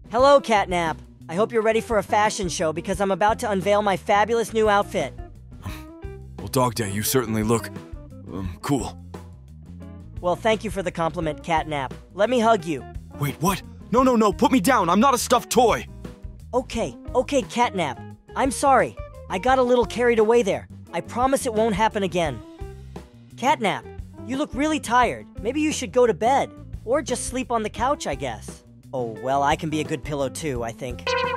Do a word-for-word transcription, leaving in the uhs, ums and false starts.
Hello, Catnap. I hope you're ready for a fashion show because I'm about to unveil my fabulous new outfit. Well, DogDay, you certainly look, um, cool. Well, thank you for the compliment, Catnap. Let me hug you. Wait, what? No, no, no, put me down. I'm not a stuffed toy. Okay, okay, Catnap. I'm sorry. I got a little carried away there. I promise it won't happen again. Catnap, you look really tired. Maybe you should go to bed. Or just sleep on the couch, I guess. Oh, well, I can be a good pillow too, I think.